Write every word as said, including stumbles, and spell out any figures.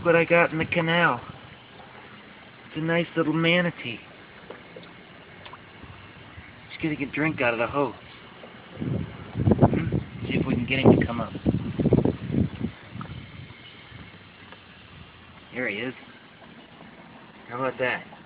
what I got in the canal. It's a nice little manatee. Just getting a drink out of the hose. Hmm? See if we can get him to come up. There he is. How about that?